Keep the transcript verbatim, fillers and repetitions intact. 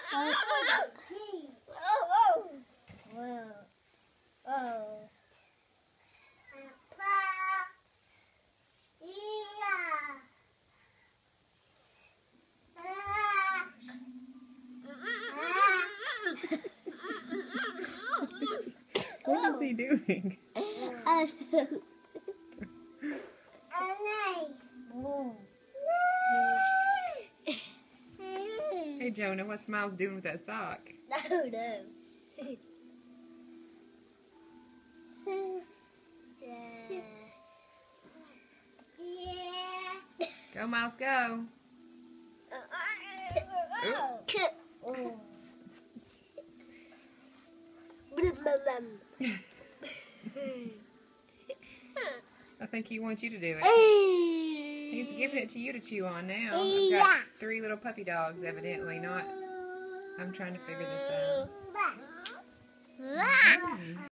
What is he doing? Hey Jonah, what's Miles doing with that sock? I don't know. Yeah. Go Miles, go. I think he wants you to do it. He's giving it to you to chew on now. I've got three little puppy dogs, evidently not. I'm trying to figure this out.